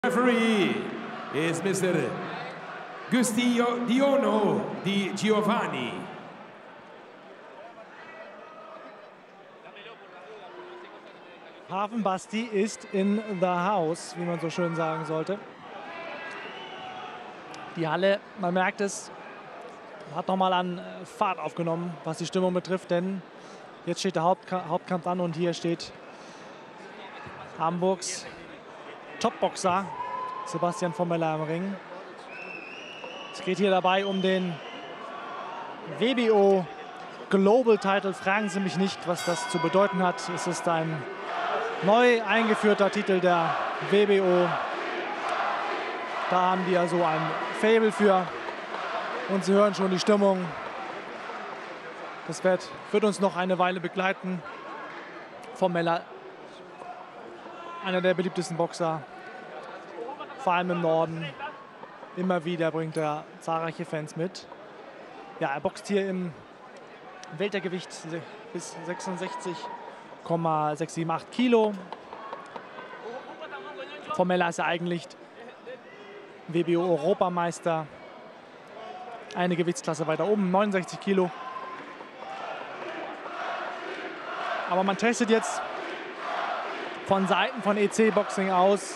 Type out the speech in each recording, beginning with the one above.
Referee is Mr. Gustodiono Di Giovanni. Hafenbasti ist in the house, wie man so schön sagen sollte. Die Halle, man merkt es, hat nochmal an Fahrt aufgenommen, was die Stimmung betrifft, denn jetzt steht der Hauptkampf an und hier steht Hamburgs Topboxer Sebastian Formella im Ring. Es geht hier dabei um den WBO Global Title. Fragen Sie mich nicht, was das zu bedeuten hat. Es ist ein neu eingeführter Titel der WBO. Da haben die also ein Faible für. Und Sie hören schon die Stimmung. Das wird uns noch eine Weile begleiten. Formella, einer der beliebtesten Boxer, vor allem im Norden. Immer wieder bringt er zahlreiche Fans mit. Ja, er boxt hier im Weltergewicht bis 66,678 Kilo. Formella ist ja eigentlich WBO-Europameister. Eine Gewichtsklasse weiter oben, 69 Kilo. Aber man testet jetzt von Seiten von EC Boxing aus,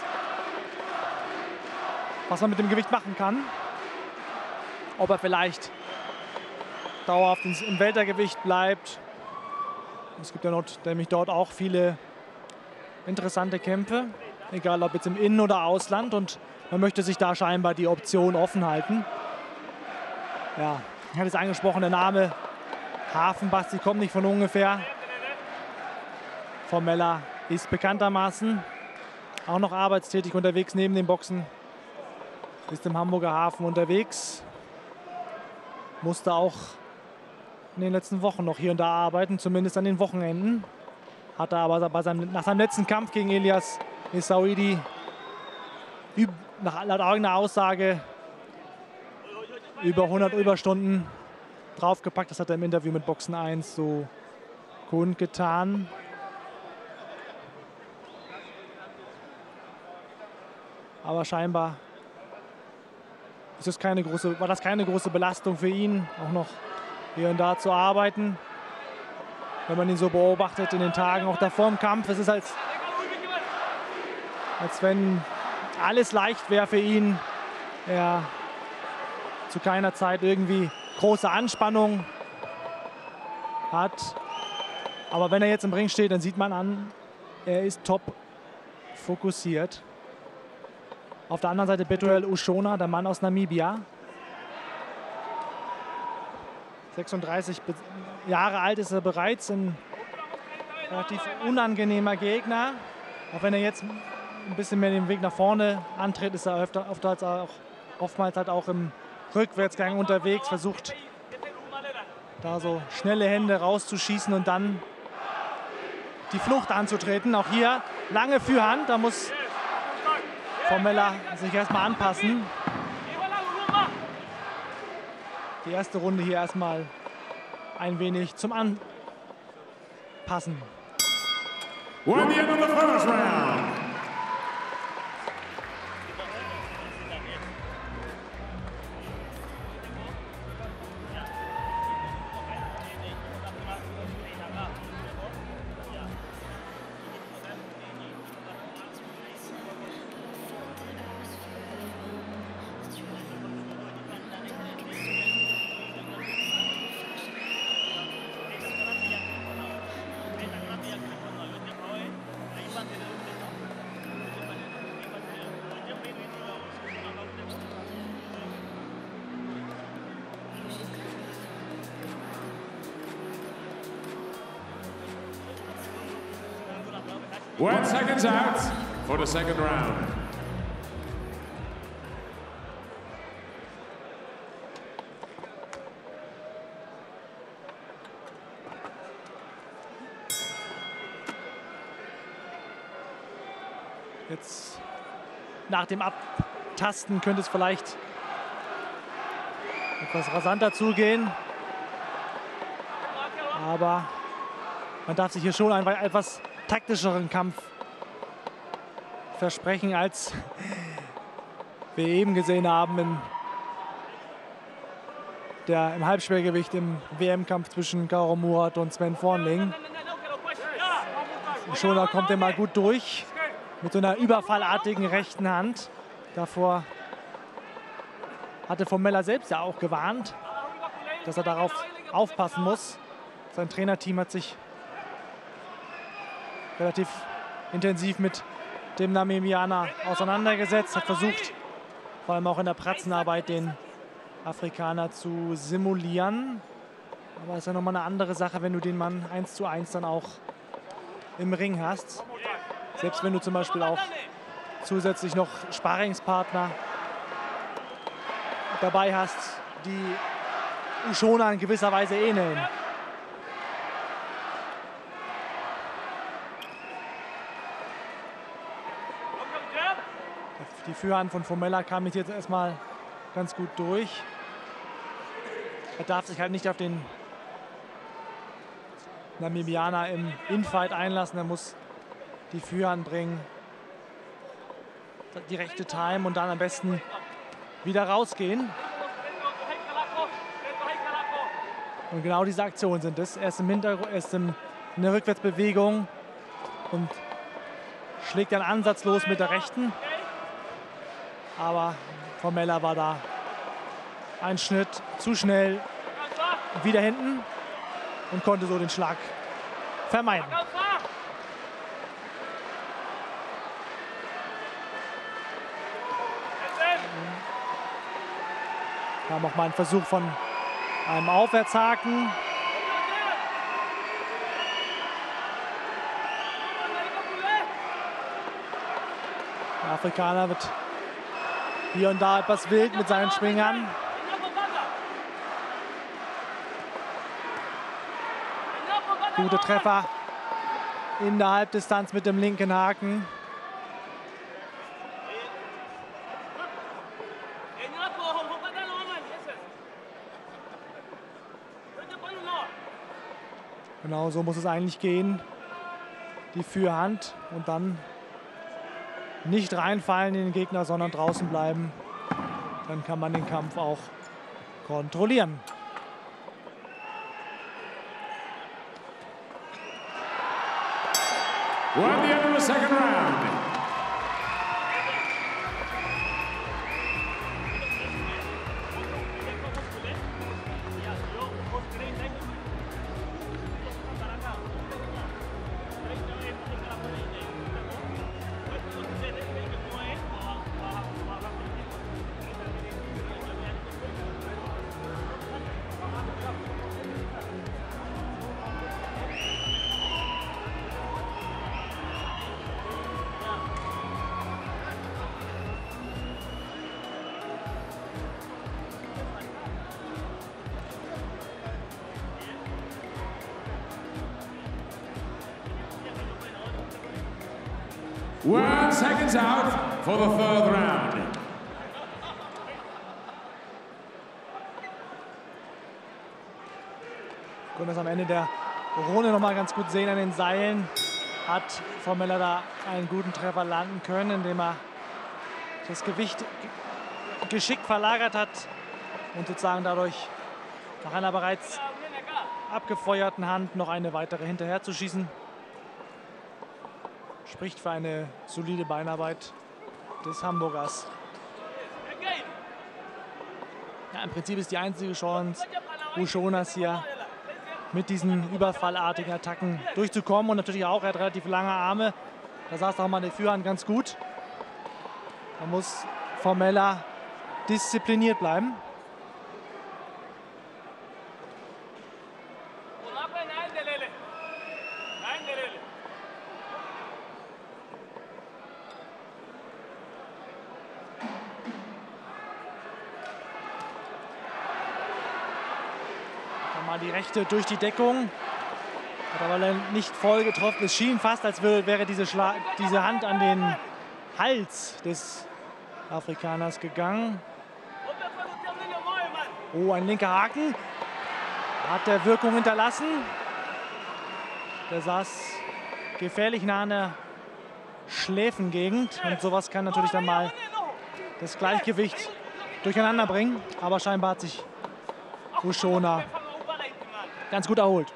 was man mit dem Gewicht machen kann. Ob er vielleicht dauerhaft im Weltergewicht bleibt. Es gibt ja nämlich dort auch viele interessante Kämpfe, egal ob jetzt im In- oder Ausland. Und man möchte sich da scheinbar die Option offen halten. Ja, ich hatte es angesprochen, der Name Hafenbasti kommt nicht von ungefähr. Formella ist bekanntermaßen auch noch arbeitstätig unterwegs neben dem Boxen. Ist im Hamburger Hafen unterwegs. Musste auch in den letzten Wochen noch hier und da arbeiten, zumindest an den Wochenenden. Hatte aber nach seinem letzten Kampf gegen Elias Essaouidi laut eigener Aussage über 100 Überstunden draufgepackt. Das hat er im Interview mit Boxen 1 so kundgetan. Aber scheinbar war das keine große Belastung für ihn, auch noch hier und da zu arbeiten. Wenn man ihn so beobachtet in den Tagen, auch davor im Kampf, es ist als wenn alles leicht wäre für ihn. Er zu keiner Zeit irgendwie große Anspannung hat. Aber wenn er jetzt im Ring steht, dann sieht man an, er ist top fokussiert. Auf der anderen Seite Betuel Ushona, der Mann aus Namibia. 36 Jahre alt ist er bereits, ein relativ unangenehmer Gegner. Auch wenn er jetzt ein bisschen mehr den Weg nach vorne antritt, ist er oftmals auch im Rückwärtsgang unterwegs, versucht da so schnelle Hände rauszuschießen und dann die Flucht anzutreten. Auch hier lange Führhand, da muss Formella sich erstmal anpassen. Die erste Runde hier erstmal ein wenig zum Anpassen. One the end of the first round. One seconds out for the second round. Jetzt nach dem Abtasten könnte es vielleicht etwas rasanter zugehen. Aber man darf sich hier schon einen etwas taktischeren Kampf versprechen als wir eben gesehen haben im Halbschwergewicht im WM-Kampf zwischen Karo Murat und Sven Vornling. Ushoda kommt immer gut durch mit so einer überfallartigen rechten Hand. Davor hatte Formella selbst ja auch gewarnt, dass er darauf aufpassen muss. Sein Trainerteam hat sich relativ intensiv mit dem Namibianer auseinandergesetzt, hat versucht, vor allem auch in der Pratzenarbeit, den Afrikaner zu simulieren. Aber es ist ja nochmal eine andere Sache, wenn du den Mann 1:1 dann auch im Ring hast. Selbst wenn du zum Beispiel auch zusätzlich noch Sparringspartner dabei hast, die Ushoda in gewisser Weise ähneln. Die Führhand von Formella kam jetzt erstmal ganz gut durch. Er darf sich halt nicht auf den Namibianer im Infight einlassen. Er muss die Führhand bringen, die rechte Time und dann am besten wieder rausgehen. Und genau diese Aktionen sind es. Er ist im Hintergrund, er ist in der Rückwärtsbewegung und schlägt dann ansatzlos mit der rechten. Aber Formella war da ein Schnitt zu schnell wieder hinten und konnte so den Schlag vermeiden. Kam auch mal ein Versuch von einem Aufwärtshaken. Der Afrikaner wird hier und da etwas wild mit seinen Schwingern. Gute Treffer in der Halbdistanz mit dem linken Haken. Genau so muss es eigentlich gehen. Die Führhand und dann nicht reinfallen in den Gegner, sondern draußen bleiben. Dann kann man den Kampf auch kontrollieren. We're at the end of the second round. We're seconds out for the third round. Wir können das am Ende der Runde noch mal ganz gut sehen an den Seilen. Hat Formella da einen guten Treffer landen können, indem er das Gewicht geschickt verlagert hat und sozusagen dadurch nach einer bereits abgefeuerten Hand noch eine weitere hinterher zu schießen. Spricht für eine solide Beinarbeit des Hamburgers. Ja, im Prinzip ist die einzige Chance Ushodas hier mit diesen überfallartigen Attacken durchzukommen. Und natürlich auch, er hat relativ lange Arme. Da saß auch mal die Führhand ganz gut. Da muss Formella diszipliniert bleiben. Die rechte durch die Deckung. Hat aber nicht voll getroffen. Es schien fast, als wäre diese Hand an den Hals des Afrikaners gegangen. Oh, ein linker Haken. Hat der Wirkung hinterlassen. Der saß gefährlich nah an der Schläfengegend. Und sowas kann natürlich dann mal das Gleichgewicht durcheinander bringen. Aber scheinbar hat sich Ushona ganz gut erholt.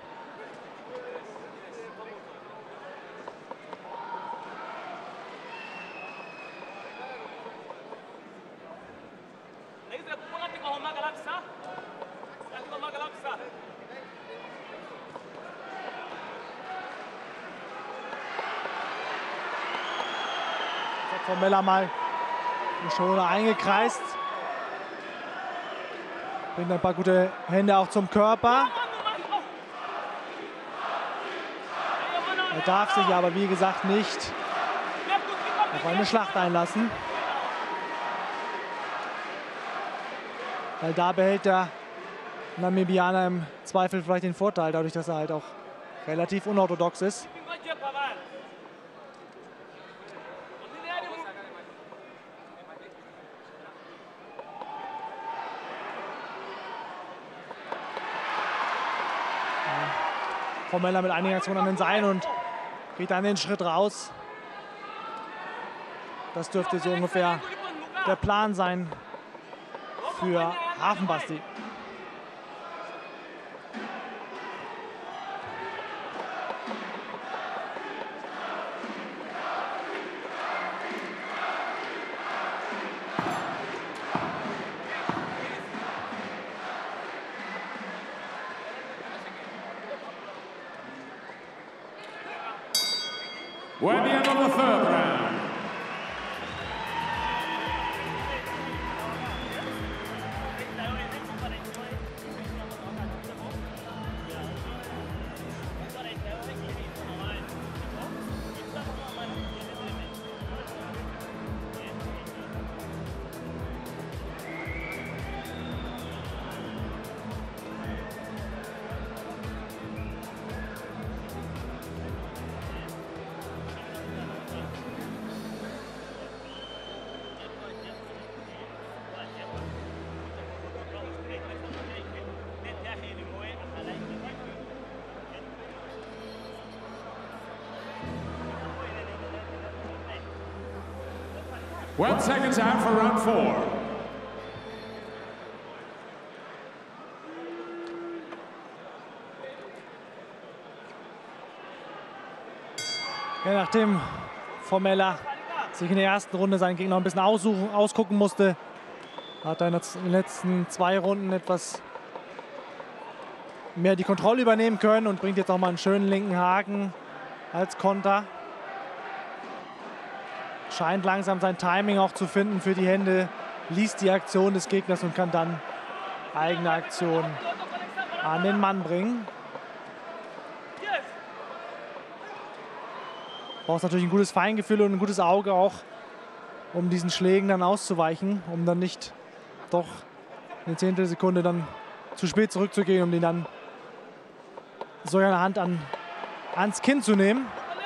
Formella mal Ushona eingekreist. Bringt ein paar gute Hände auch zum Körper. Er darf sich aber, wie gesagt, nicht auf eine Schlacht einlassen. Weil da behält der Namibianer im Zweifel vielleicht den Vorteil, dadurch, dass er halt auch relativ unorthodox ist. Formella mit einigen Aktionen an den Seilen und geht dann den Schritt raus. Das dürfte so ungefähr der Plan sein für Hafenbasti. We're at the end of the third round. One seconds out for round 4. Ja, nachdem Formella sich in der ersten Runde seinen Gegner ein bisschen ausgucken musste, hat er in den letzten 2 Runden etwas mehr die Kontrolle übernehmen können und bringt jetzt auch mal einen schönen linken Haken als Konter. Scheint langsam sein Timing auch zu finden für die Hände, liest die Aktion des Gegners und kann dann eigene Aktion an den Mann bringen. Braucht natürlich ein gutes Feingefühl und ein gutes Auge auch, um diesen Schlägen dann auszuweichen, um dann nicht doch eine Zehntelsekunde dann zu spät zurückzugehen, um den dann so eine Hand ans Kinn zu nehmen.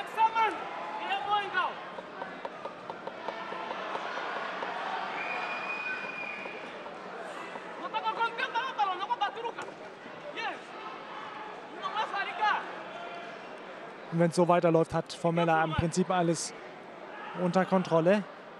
Und wenn es so weiterläuft, hat Formella im Prinzip alles unter Kontrolle.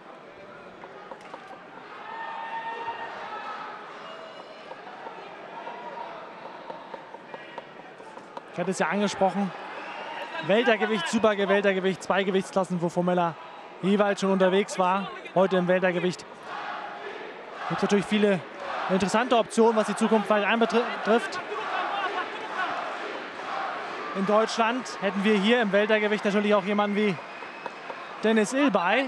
Ich hatte es ja angesprochen, Weltergewicht, Super-Weltergewicht, 2 Gewichtsklassen, wo Formella jeweils schon unterwegs war. Heute im Weltergewicht gibt es natürlich viele interessante Optionen, was die Zukunft weit einbetrifft. In Deutschland hätten wir hier im Weltergewicht natürlich auch jemanden wie Dennis Ilbay,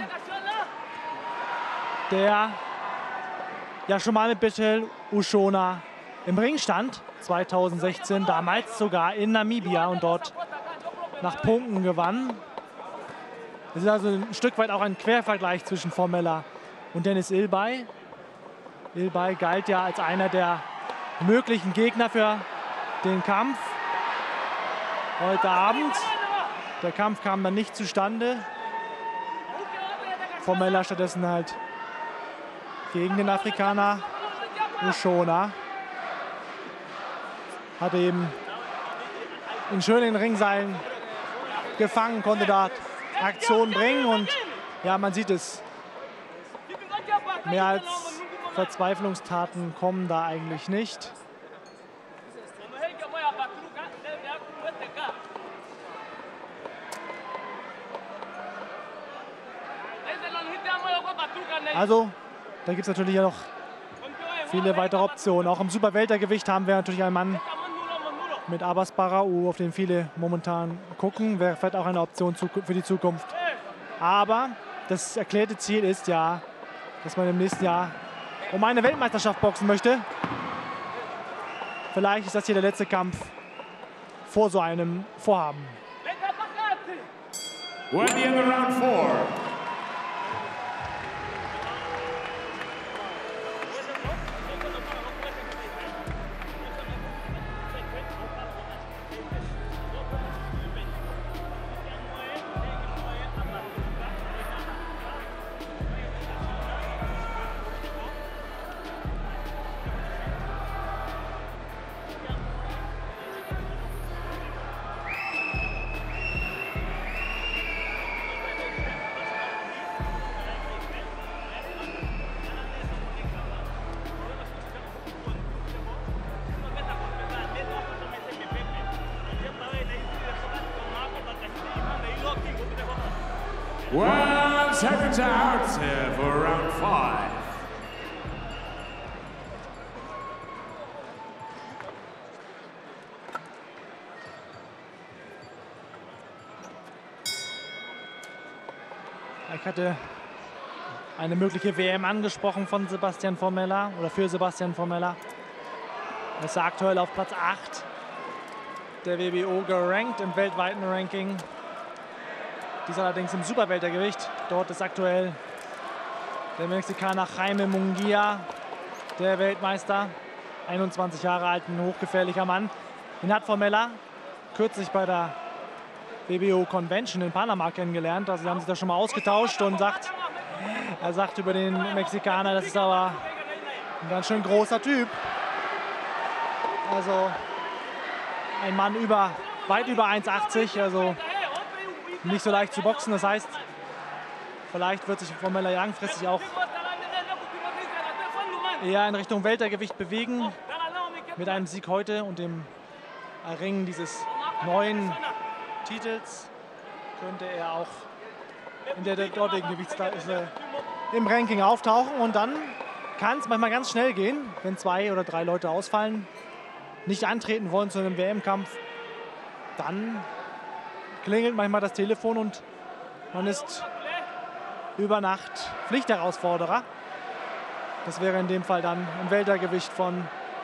der ja schon mal mit Bertel Ushona im Ring stand, 2016, damals sogar in Namibia und dort nach Punkten gewann. Es ist also ein Stück weit auch ein Quervergleich zwischen Formella und Dennis Ilbay. Ilbay galt ja als einer der möglichen Gegner für den Kampf heute Abend. Der Kampf kam dann nicht zustande. Formella stattdessen halt gegen den Afrikaner Ushona. Hat eben in schönen Ringseilen gefangen, konnte da Aktion bringen und ja, man sieht es. Mehr als Verzweiflungstaten kommen da eigentlich nicht. Also, da gibt es natürlich ja noch viele weitere Optionen. Auch im Superweltergewicht haben wir natürlich einen Mann mit Abbas Barao, auf den viele momentan gucken. Wäre vielleicht auch eine Option für die Zukunft. Aber das erklärte Ziel ist ja, dass man im nächsten Jahr um eine Weltmeisterschaft boxen möchte. Vielleicht ist das hier der letzte Kampf vor so einem Vorhaben. We're at the end of round 4. Well, seconds out for round 5. Ich hatte eine mögliche WM angesprochen von Sebastian Formella oder für Sebastian Formella. Er ist aktuell auf Platz 8 der WBO gerankt im weltweiten Ranking. Dies allerdings im Superweltergewicht. Dort ist aktuell der Mexikaner Jaime Munguia, der Weltmeister. 21 Jahre alt, ein hochgefährlicher Mann. Den hat Formella kürzlich bei der WBO Convention in Panama kennengelernt. Also sie haben sich da schon mal ausgetauscht und er sagt über den Mexikaner, das ist aber ein ganz schön großer Typ. Also ein Mann weit über 1,80, also nicht so leicht zu boxen. Das heißt, vielleicht wird sich Formella langfristig auch eher in Richtung Weltergewicht bewegen. Mit einem Sieg heute und dem Erringen dieses neuen Titels könnte er auch in der dortigen Gewichtsklasse im Ranking auftauchen. Und dann kann es manchmal ganz schnell gehen, wenn 2 oder 3 Leute ausfallen, nicht antreten wollen zu einem WM-Kampf. Dann klingelt manchmal das Telefon und man ist über Nacht Pflichtherausforderer. Das wäre in dem Fall dann im Weltergewicht von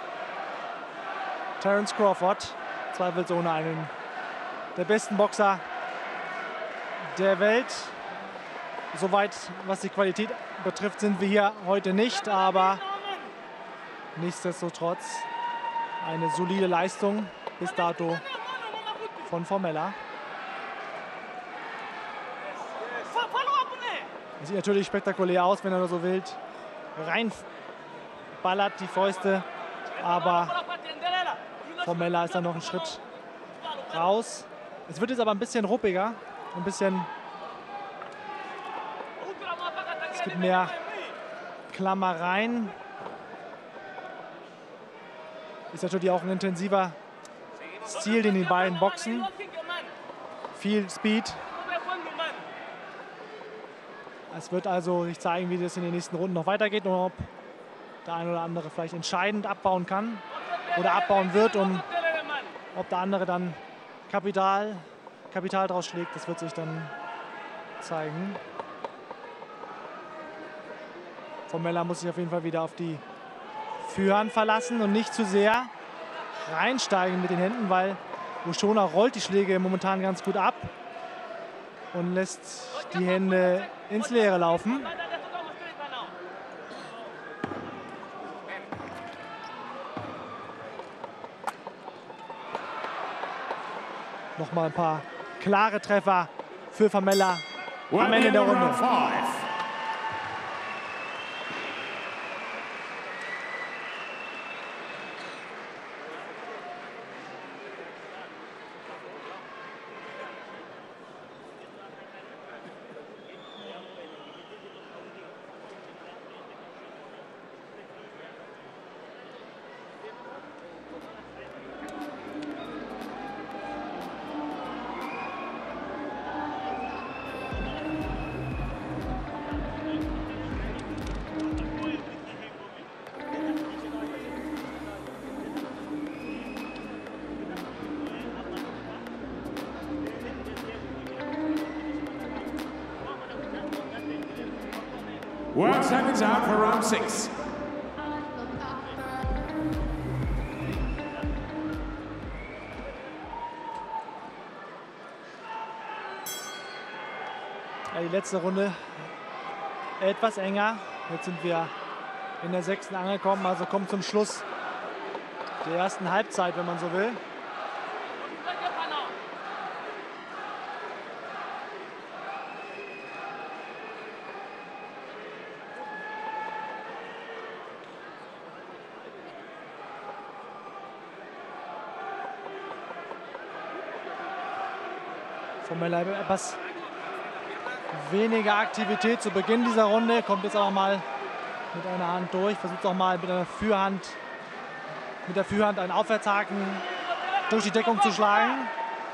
Terence Crawford. Zweifelsohne einen der besten Boxer der Welt. Soweit, was die Qualität betrifft, sind wir hier heute nicht, aber nichtsdestotrotz eine solide Leistung bis dato von Formella. Sieht natürlich spektakulär aus, wenn er so wild reinballert, die Fäuste. Aber Formella ist dann noch einen Schritt raus. Es wird jetzt aber ein bisschen ruppiger. Es gibt mehr Klammereien. Ist natürlich auch ein intensiver Stil, den die beiden boxen. Viel Speed. Es wird also sich zeigen, wie das in den nächsten Runden noch weitergeht und ob der eine oder andere vielleicht entscheidend abbauen kann oder abbauen wird, ob der andere dann Kapital draus schlägt. Das wird sich dann zeigen. Formella muss sich auf jeden Fall wieder auf die Führhand verlassen und nicht zu sehr reinsteigen mit den Händen, weil Oshona rollt die Schläge momentan ganz gut ab und lässt die Hände ins Leere laufen. Nochmal ein paar klare Treffer für Formella am Ende der Runde. 1 seconds out for round 6. Ja, die letzte Runde etwas enger. Jetzt sind wir in der 6. angekommen, also kommt zum Schluss der ersten Halbzeit, wenn man so will. Formella etwas weniger Aktivität zu Beginn dieser Runde, kommt jetzt aber mal mit einer Hand durch, versucht auch mal mit der Fürhand einen Aufwärtshaken durch die Deckung zu schlagen.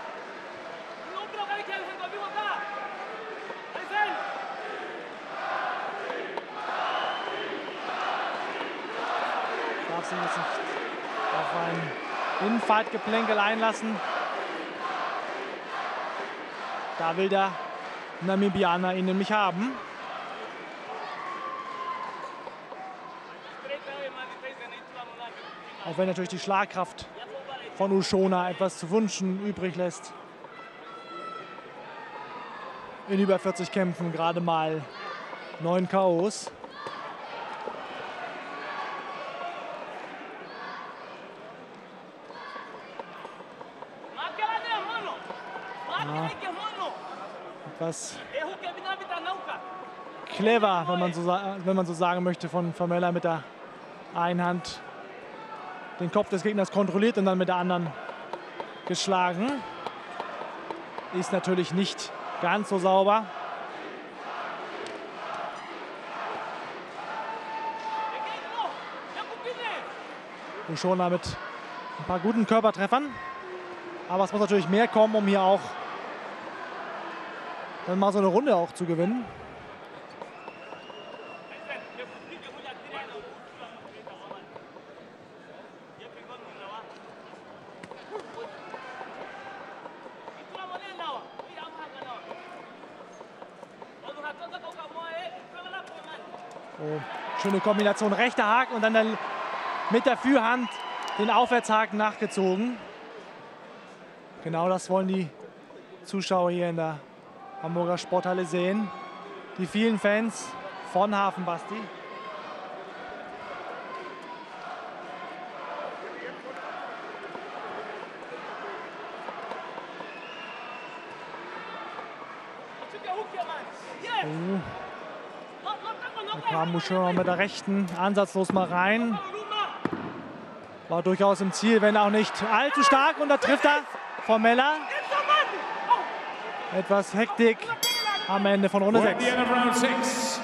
Darf sich jetzt nicht auf ein Infight-Geplänkel einlassen. Da will der Namibianer ihn nämlich haben. Auch wenn natürlich die Schlagkraft von Oshona etwas zu wünschen übrig lässt. In über 40 Kämpfen gerade mal 9 K.O.s. Ja. Etwas clever, wenn man so sagen möchte, von Formella mit der einen Hand den Kopf des Gegners kontrolliert und dann mit der anderen geschlagen. Ist natürlich nicht ganz so sauber. Oshona mit ein paar guten Körpertreffern. Aber es muss natürlich mehr kommen, um hier auch dann mal so eine Runde auch zu gewinnen. Oh, schöne Kombination, rechter Haken und dann mit der Fürhand den Aufwärtshaken nachgezogen. Genau das wollen die Zuschauer hier in der Hamburger Sporthalle sehen. Die vielen Fans von Hafenbasti. Da kam Oshona mit der rechten ansatzlos mal rein. War durchaus im Ziel, wenn auch nicht allzu stark. Und da trifft er Formella. Etwas Hektik am Ende von Runde 6.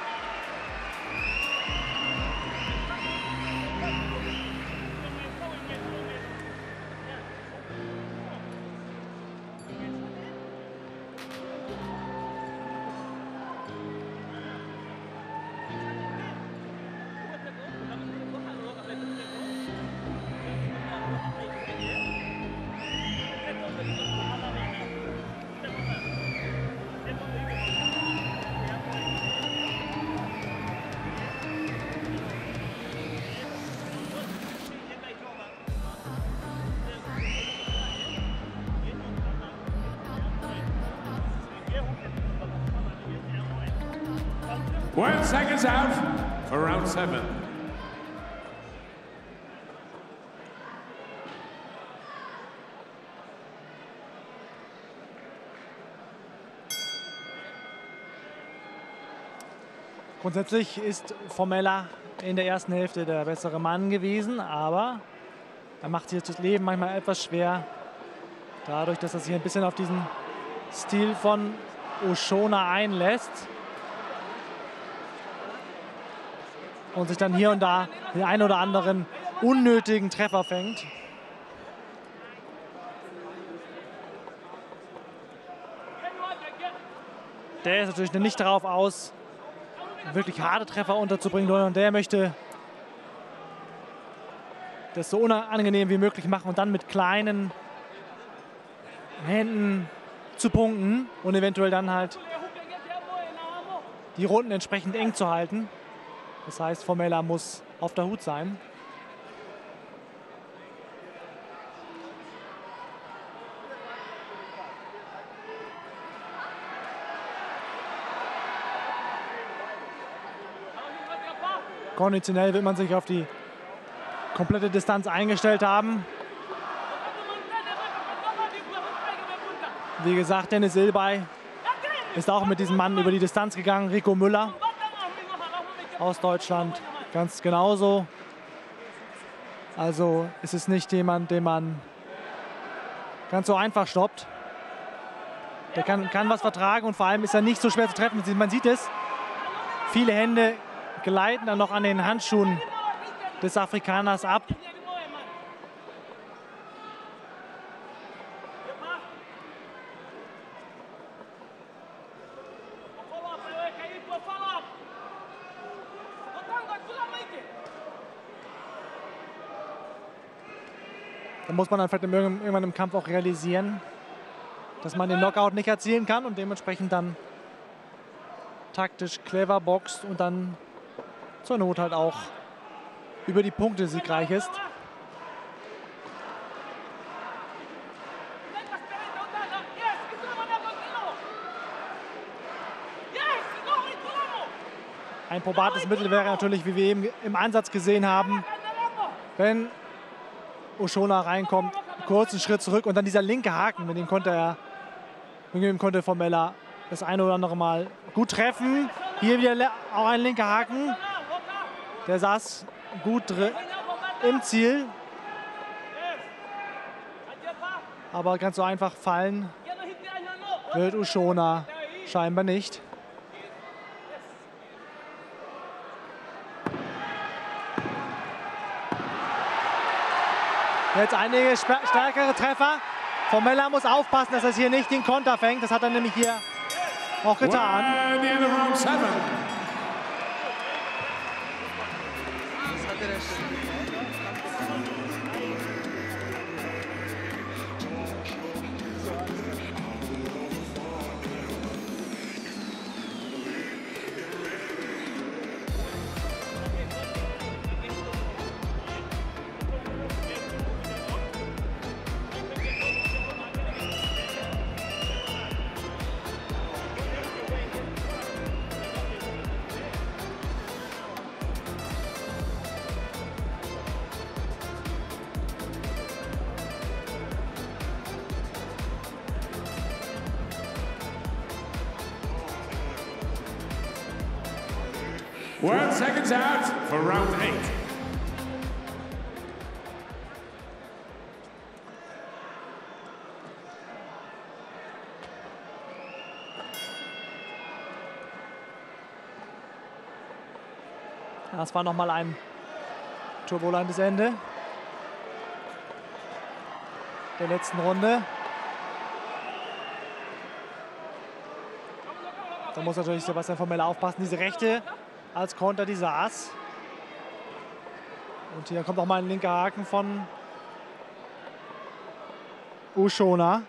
One seconds out for round 7. Grundsätzlich ist Formella in der ersten Hälfte der bessere Mann gewesen, aber er macht sich das Leben manchmal etwas schwer, dadurch, dass er sich ein bisschen auf diesen Stil von Oshona einlässt und sich dann hier und da den einen oder anderen unnötigen Treffer fängt. Der ist natürlich nicht darauf aus, wirklich harte Treffer unterzubringen, sondern der möchte das so unangenehm wie möglich machen und dann mit kleinen Händen zu punkten und eventuell dann halt die Runden entsprechend eng zu halten. Das heißt, Formella muss auf der Hut sein. Konditionell wird man sich auf die komplette Distanz eingestellt haben. Wie gesagt, Dennis Ilbay ist auch mit diesem Mann über die Distanz gegangen. Rico Müller aus Deutschland ganz genauso. Also ist es nicht jemand, den man ganz so einfach stoppt. Der kann was vertragen und vor allem ist er nicht so schwer zu treffen. Man sieht es, viele Hände gleiten dann noch an den Handschuhen des Afrikaners ab. Da muss man dann vielleicht irgendwann im Kampf auch realisieren, dass man den Knockout nicht erzielen kann und dementsprechend dann taktisch clever boxt und dann zur Not halt auch über die Punkte siegreich ist. Ein probates Mittel wäre natürlich, wie wir eben im Ansatz gesehen haben, wenn Oshona reinkommt, kurzen Schritt zurück und dann dieser linke Haken, mit dem konnte Formella das eine oder andere Mal gut treffen. Hier wieder auch ein linker Haken. Der saß gut im Ziel. Aber ganz so einfach fallen wird Oshona scheinbar nicht. Jetzt einige stärkere Treffer. Formella muss aufpassen, dass er hier nicht den Konter fängt. Das hat er nämlich hier auch getan. One seconds out for round 8. Das war nochmal ein turbulentes Ende der letzten Runde. Da muss natürlich Sebastian Formella aufpassen. Diese Rechte als Konter, die saß. Und hier kommt auch mal ein linker Haken von Oshona.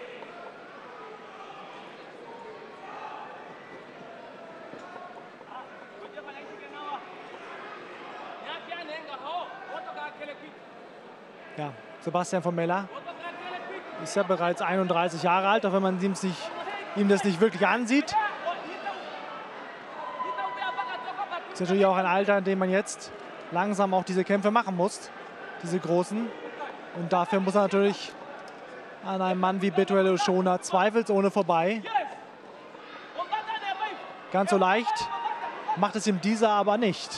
Ja, Sebastian Formella ist ja bereits 31 Jahre alt, auch wenn man ihm das nicht wirklich ansieht. Ist natürlich auch ein Alter, in dem man jetzt langsam auch diese Kämpfe machen muss, diese großen. Und dafür muss er natürlich an einem Mann wie Betuel Oshona zweifelsohne vorbei. Ganz so leicht macht es ihm dieser aber nicht.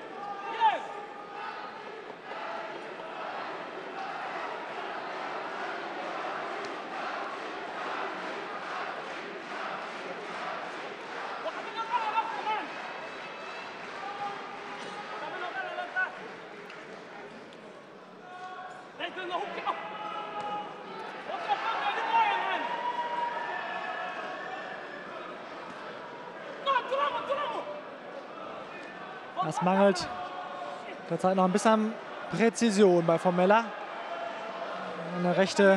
Das mangelt derzeit noch ein bisschen Präzision bei Formella. Eine rechte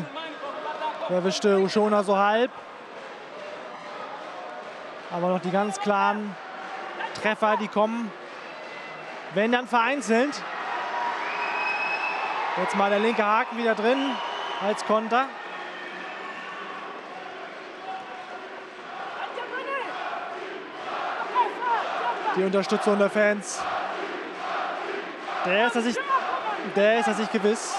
erwischte Oshona so halb. Aber noch die ganz klaren Treffer, die kommen, wenn dann vereinzelt. Jetzt mal der linke Haken wieder drin als Konter. Die Unterstützung der Fans. Der ist er sich gewiss.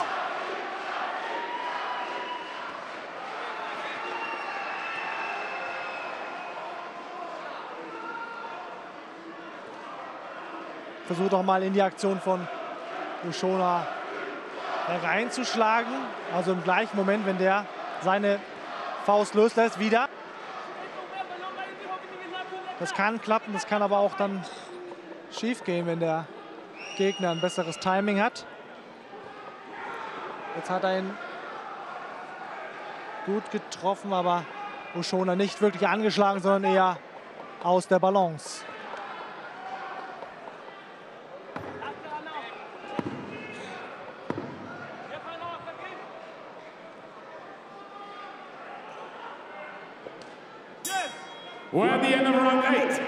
Versucht auch mal in die Aktion von Ushona hereinzuschlagen. Also im gleichen Moment, wenn der seine Faust loslässt, wieder. Das kann klappen, das kann aber auch dann schief gehen, wenn der Gegner ein besseres Timing hat. Jetzt hat er ihn gut getroffen, aber Ushona nicht wirklich angeschlagen, sondern eher aus der Balance. We're at the end of round 8.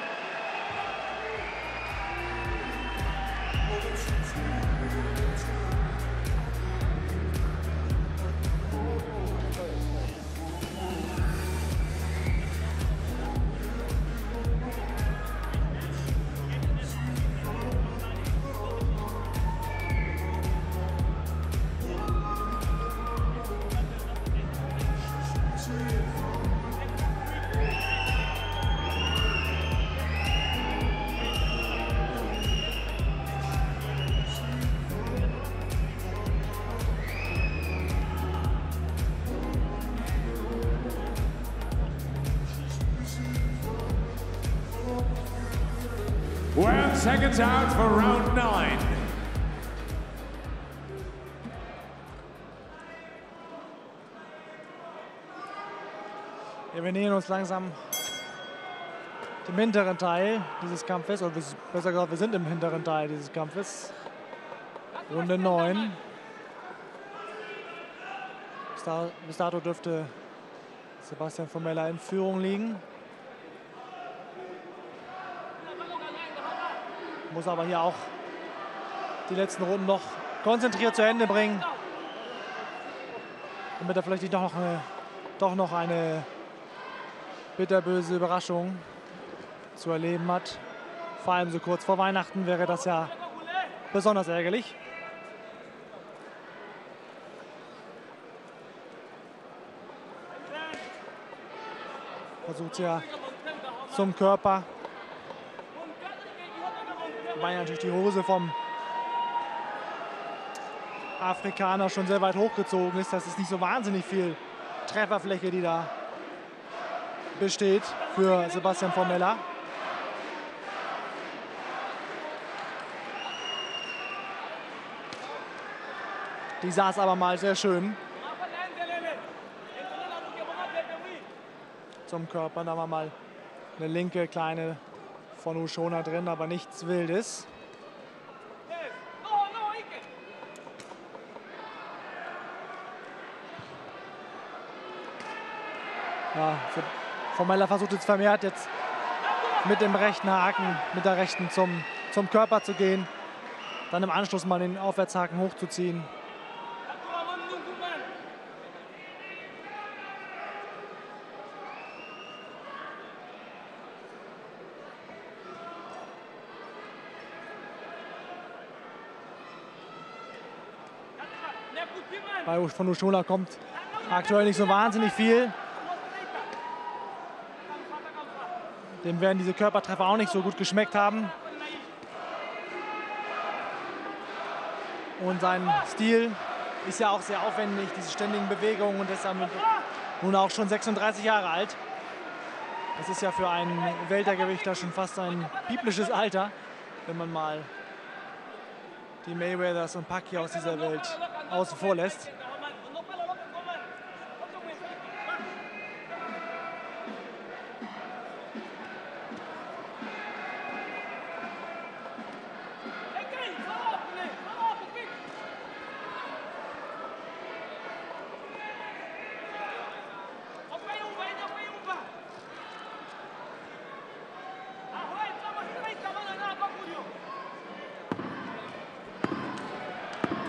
We're seconds out for round 9. Wir nähern uns langsam dem hinteren Teil dieses Kampfes, oder besser gesagt, wir sind im hinteren Teil dieses Kampfes. Runde 9. Bis dato dürfte Sebastian Formella in Führung liegen. Muss aber hier auch die letzten Runden noch konzentriert zu Ende bringen, damit er vielleicht nicht doch noch eine bitterböse Überraschung zu erleben hat. Vor allem so kurz vor Weihnachten wäre das ja besonders ärgerlich. Versucht ja zum Körper. Wobei natürlich die Hose vom Afrikaner schon sehr weit hochgezogen ist. Das ist nicht so wahnsinnig viel Trefferfläche, die da besteht für Sebastian Formella. Die saß aber mal sehr schön. Zum Körper, da war mal eine linke kleine von Ushona drin, aber nichts Wildes. Ja, Formella versucht jetzt vermehrt jetzt mit dem rechten Haken, mit der rechten zum Körper zu gehen. Dann im Anschluss mal den Aufwärtshaken hochzuziehen. Von Ushona kommt aktuell nicht so wahnsinnig viel. Dem werden diese Körpertreffer auch nicht so gut geschmeckt haben. Und sein Stil ist ja auch sehr aufwendig, diese ständigen Bewegungen, und ist nun auch schon 36 Jahre alt. Das ist ja für einen Weltergewichter schon fast ein biblisches Alter, wenn man mal die Mayweathers und Pacquiao aus dieser Welt außen vor lässt.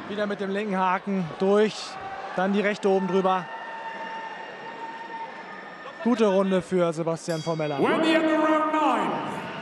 Wieder mit dem linken Haken durch, dann die rechte oben drüber. Gute Runde für Sebastian Formella. When the end of round 9.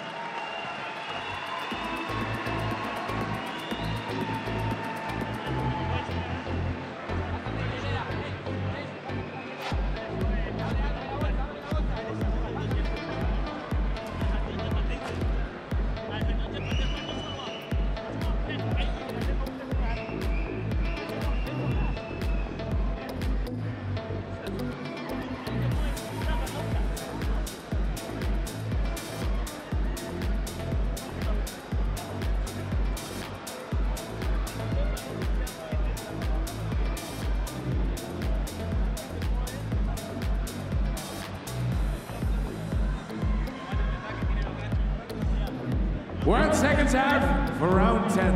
One seconds out for round 10.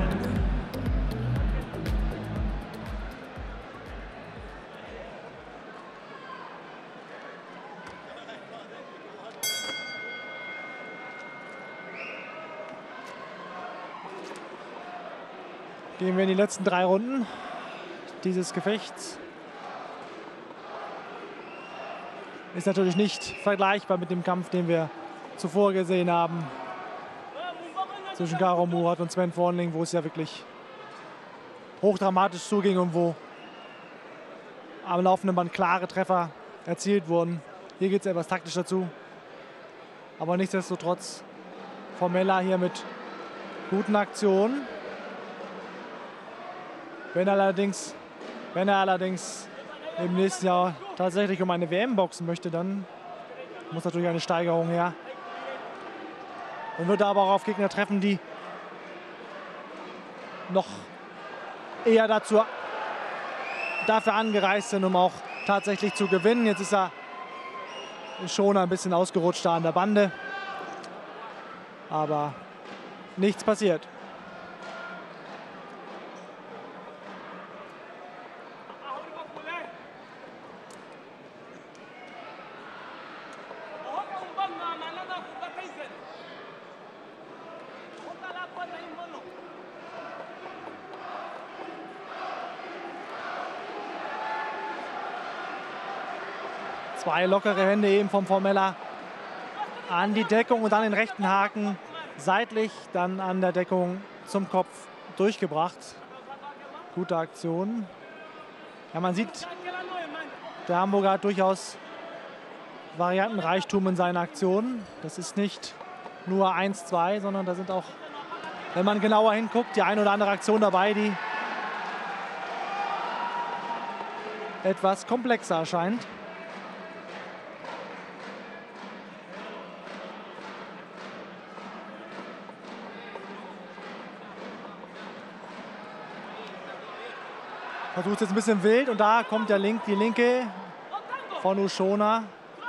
Gehen wir in die letzten 3 Runden dieses Gefechts. Ist natürlich nicht vergleichbar mit dem Kampf, den wir zuvor gesehen haben zwischen Karo Murat und Sven Vornling, wo es ja wirklich hochdramatisch zuging und wo am laufenden Band klare Treffer erzielt wurden. Hier geht es etwas taktisch dazu. Aber nichtsdestotrotz Formella hier mit guten Aktionen. Wenn er allerdings im nächsten Jahr tatsächlich um eine WM boxen möchte, dann muss natürlich eine Steigerung her. Und wird aber auch auf Gegner treffen, die noch eher dafür angereist sind, um auch tatsächlich zu gewinnen. Jetzt ist er schon ein bisschen ausgerutscht da an der Bande. Aber nichts passiert. Zwei lockere Hände eben vom Formella an die Deckung und dann den rechten Haken seitlich dann an der Deckung zum Kopf durchgebracht. Gute Aktion. Ja, man sieht, der Hamburger hat durchaus Variantenreichtum in seinen Aktionen. Das ist nicht nur 1, 2, sondern da sind auch, wenn man genauer hinguckt, die eine oder andere Aktion dabei, die etwas komplexer erscheint. Versucht jetzt ein bisschen wild und da kommt die linke von Ushona.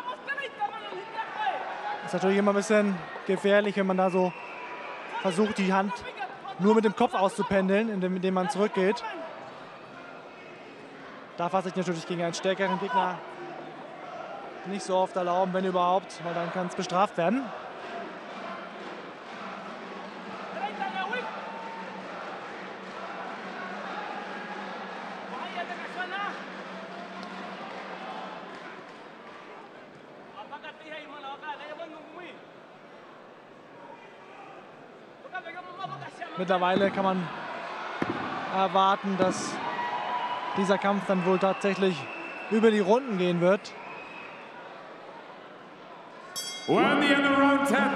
Ist natürlich immer ein bisschen gefährlich, wenn man da so versucht, die Hand nur mit dem Kopf auszupendeln, indem man zurückgeht. Darf er sich natürlich gegen einen stärkeren Gegner nicht so oft erlauben, wenn überhaupt, weil dann kann es bestraft werden. Mittlerweile kann man erwarten, dass dieser Kampf dann wohl tatsächlich über die Runden gehen wird. When the end of round 10.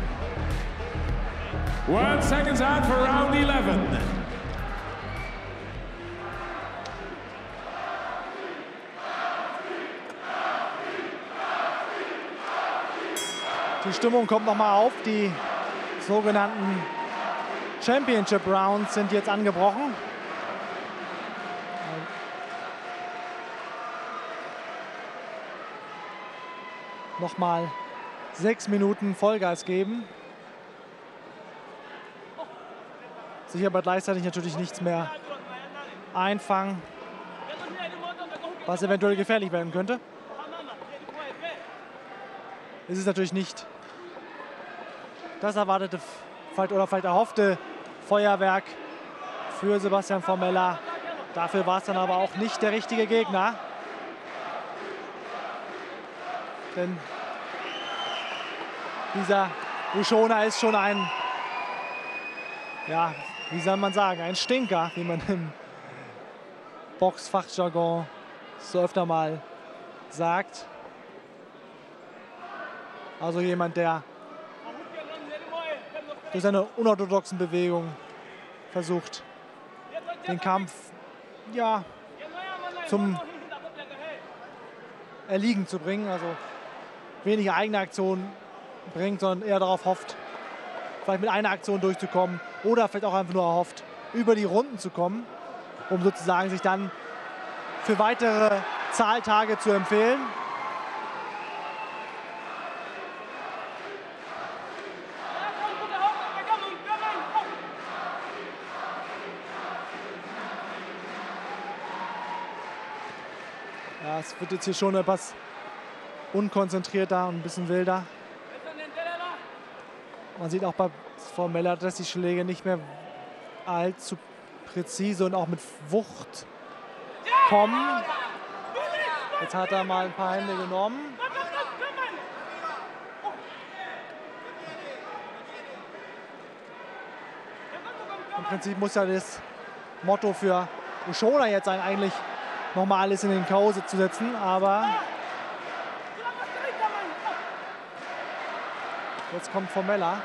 One seconds out for round 11. Stimmung kommt nochmal auf. Die sogenannten Championship Rounds sind jetzt angebrochen. Nochmal 6 Minuten Vollgas geben. Sich aber gleichzeitig natürlich nichts mehr einfangen, was eventuell gefährlich werden könnte. Es ist natürlich nicht das erwartete oder vielleicht erhoffte Feuerwerk für Sebastian Formella. Dafür war es dann aber auch nicht der richtige Gegner. Denn dieser Ushona ist schon ein, ja, wie soll man sagen, ein Stinker, wie man im Boxfachjargon so öfter mal sagt. Also jemand, der durch seine unorthodoxen Bewegungen versucht, den Kampf ja, zum Erliegen zu bringen. Also weniger eigene Aktionen bringt, sondern eher darauf hofft, vielleicht mit einer Aktion durchzukommen oder vielleicht auch einfach nur erhofft, über die Runden zu kommen, um sozusagen sich dann für weitere Zahltage zu empfehlen. Ja, es wird jetzt hier schon etwas unkonzentrierter und ein bisschen wilder. Man sieht auch bei Formella, dass die Schläge nicht mehr allzu präzise und auch mit Wucht kommen. Jetzt hat er mal ein paar Hände genommen. Im Prinzip muss ja das Motto für Ushona jetzt sein, eigentlich nochmal alles in den K.O. zu setzen, aber jetzt kommt Formella.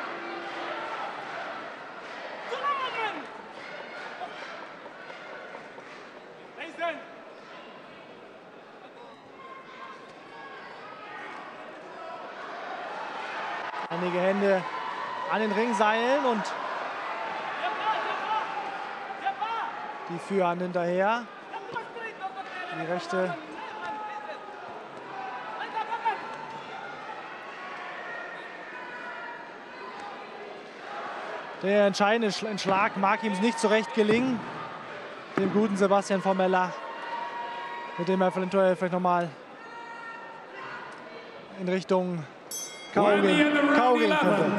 Einige Hände an den Ringseilen und die führen hinterher. Die rechte der entscheidende Schlag mag ihm nicht so recht gelingen, dem guten Sebastian Formella, mit dem er eventuell vielleicht nochmal in Richtung K.O. gehen könnte.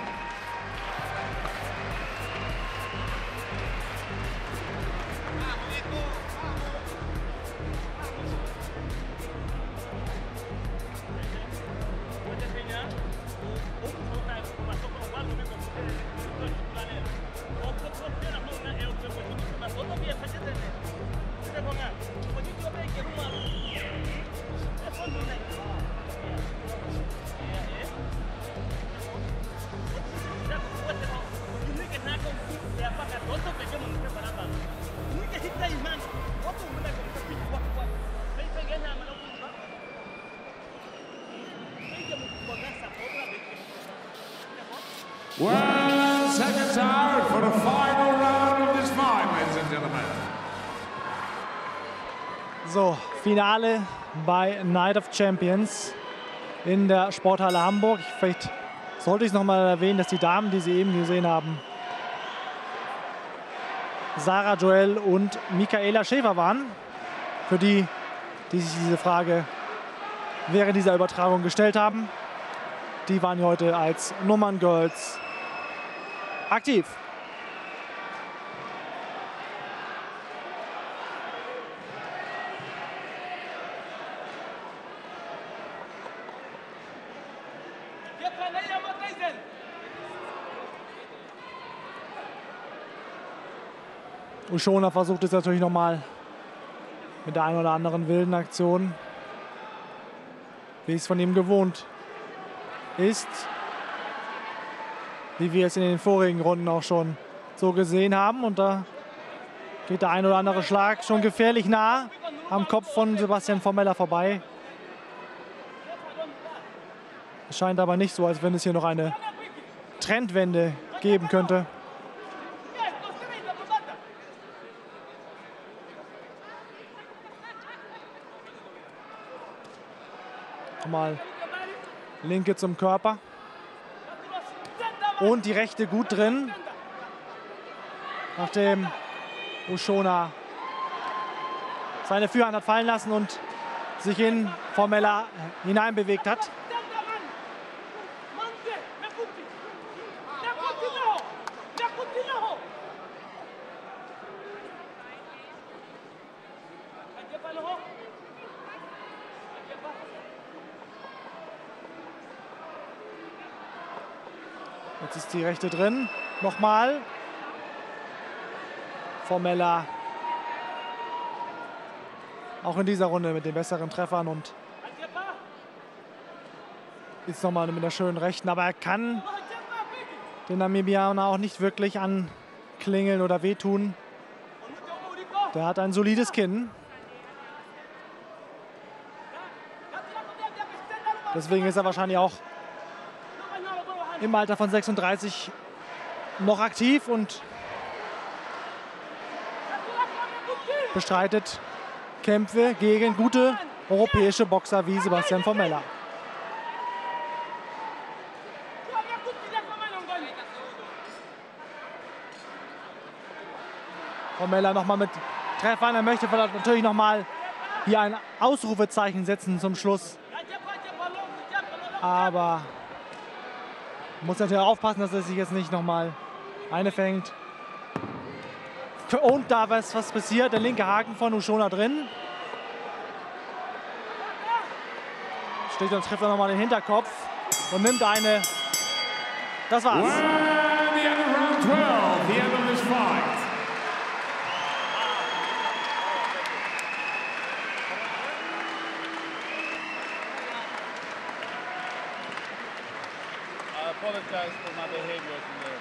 Well, seconds out for the final round of this fight, ladies and gentlemen. So, Finale bei Night of Champions in der Sporthalle Hamburg. Vielleicht sollte ich es noch mal erwähnen, dass die Damen, die Sie eben gesehen haben, Sarah Joel und Michaela Schäfer waren. Für die, die sich diese Frage während dieser Übertragung gestellt haben. Die waren heute als Nummern-Girls aktiv. Ushona versucht es natürlich noch mal mit der einen oder anderen wilden Aktion, wie es von ihm gewohnt ist, wie wir es in den vorigen Runden auch schon so gesehen haben. Und da geht der ein oder andere Schlag schon gefährlich nah am Kopf von Sebastian Formella vorbei. Es scheint aber nicht so, als wenn es hier noch eine Trendwende geben könnte. Mal linke zum Körper. Und die rechte gut drin. Nachdem Ushona seine Führhand hat fallen lassen und sich in Formella hineinbewegt hat. Jetzt ist die rechte drin. Nochmal. Formella auch in dieser Runde mit den besseren Treffern und ist nochmal mit der schönen rechten. Aber er kann den Namibianer auch nicht wirklich anklingeln oder wehtun. Der hat ein solides Kinn. Deswegen ist er wahrscheinlich auch im Alter von 36 noch aktiv und bestreitet Kämpfe gegen gute europäische Boxer wie Sebastian Formella. Formella nochmal mit Treffern. Er möchte natürlich nochmal hier ein Ausrufezeichen setzen zum Schluss. Aber muss natürlich aufpassen, dass er sich jetzt nicht nochmal eine fängt. Und da was passiert, der linke Haken von Ushona drin. Steht und trifft er nochmal den Hinterkopf und nimmt eine. Das war's. Well, the end of round 12, the end of this fight. I apologize for my behavior in the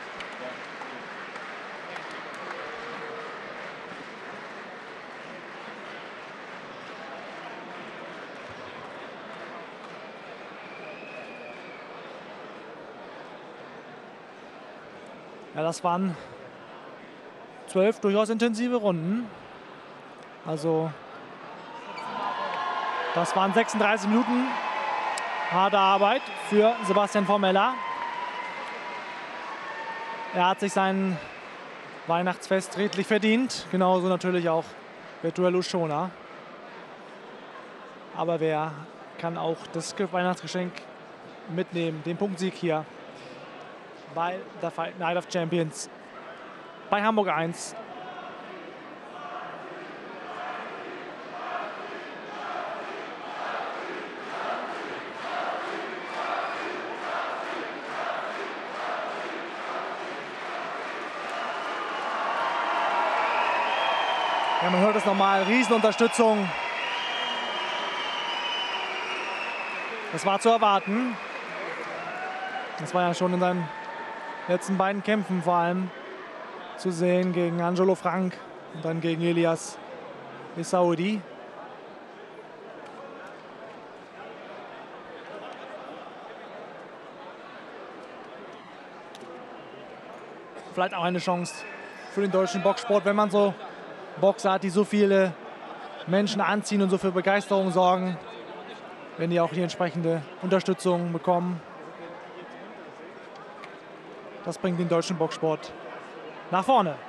Ja, das waren 12 durchaus intensive Runden. Also das waren 36 Minuten harte Arbeit für Sebastian Formella. Er hat sich sein Weihnachtsfest redlich verdient. Genauso natürlich auch Betuel Ushona. Aber wer kann auch das Weihnachtsgeschenk mitnehmen? Den Punktsieg hier bei der Fight Night of Champions bei Hamburg 1. Ja, man hört es nochmal, Riesenunterstützung. Das war zu erwarten. Das war ja schon in seinen letzten beiden Kämpfen vor allem zu sehen, gegen Angelo Frank und dann gegen Elias Esaoudi. Vielleicht auch eine Chance für den deutschen Boxsport, wenn man so Boxer hat, die so viele Menschen anziehen und so für Begeisterung sorgen, wenn die auch die entsprechende Unterstützung bekommen. Das bringt den deutschen Boxsport nach vorne.